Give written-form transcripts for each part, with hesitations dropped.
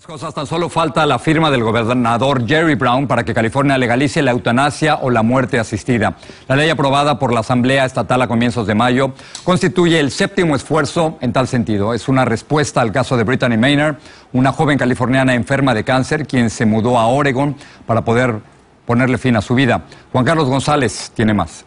Cosas, tan solo falta la firma del gobernador Jerry Brown para que California legalice la eutanasia o la muerte asistida. La ley aprobada por la Asamblea Estatal a comienzos de mayo constituye el séptimo esfuerzo en tal sentido. Es una respuesta al caso de Brittany Maynard, una joven californiana enferma de cáncer, quien se mudó a Oregon para poder ponerle fin a su vida. Juan Carlos González tiene más.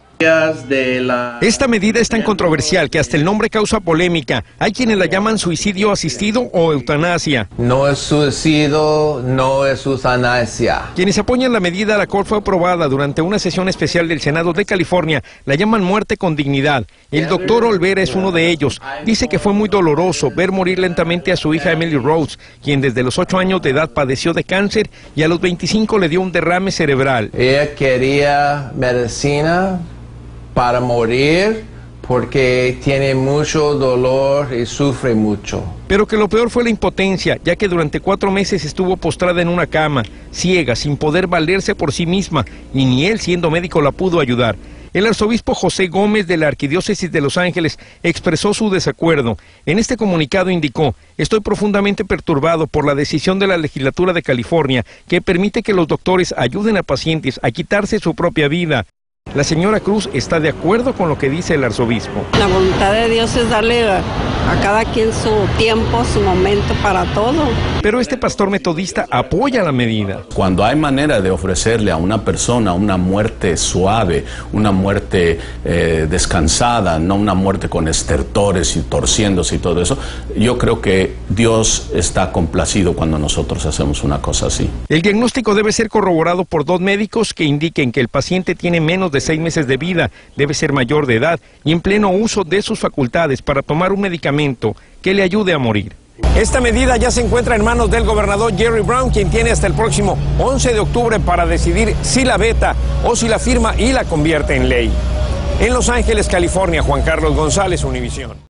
Esta medida es tan controversial que hasta el nombre causa polémica. Hay quienes la llaman suicidio asistido o eutanasia. No es suicidio, no es eutanasia. Quienes apoyan la medida, la cual fue aprobada durante una sesión especial del Senado de California, la llaman muerte con dignidad. El doctor Olvera es uno de ellos. Dice que fue muy doloroso ver morir lentamente a su hija Emily Rose, quien desde los 8 años de edad padeció de cáncer y a los 25 le dio un derrame cerebral. Ella quería medicina para morir porque tiene mucho dolor y sufre mucho. Pero que lo peor fue la impotencia, ya que durante 4 meses estuvo postrada en una cama, ciega, sin poder valerse por sí misma, y ni él, siendo médico, la pudo ayudar. El arzobispo José Gómez de la Arquidiócesis de Los Ángeles expresó su desacuerdo. En este comunicado indicó: estoy profundamente perturbado por la decisión de la legislatura de California que permite que los doctores ayuden a pacientes a quitarse su propia vida. La señora Cruz está de acuerdo con lo que dice el arzobispo. La voluntad de Dios es darle a cada quien su tiempo, su momento para todo. Pero este pastor metodista apoya la medida. Cuando hay manera de ofrecerle a una persona una muerte suave, una muerte descansada, no una muerte con estertores y torciéndose y todo eso, yo creo que Dios está complacido cuando nosotros hacemos una cosa así. El diagnóstico debe ser corroborado por 2 médicos que indiquen que el paciente tiene menos de 6 meses de vida, debe ser mayor de edad y en pleno uso de sus facultades para tomar un medicamento que le ayude a morir. Esta medida ya se encuentra en manos del gobernador Jerry Brown, quien tiene hasta el próximo 11 de octubre para decidir si la veta o si la firma y la convierte en ley. En Los Ángeles, California, Juan Carlos González, Univisión.